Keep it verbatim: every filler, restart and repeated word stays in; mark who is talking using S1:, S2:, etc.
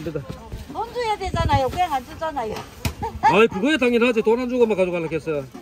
S1: 감사합니다.
S2: 돈 줘야 되잖아요. 그냥 안 주잖아요.
S1: 아이 그거야 당연하지. 돈 안 주고만 가져가려고 했어.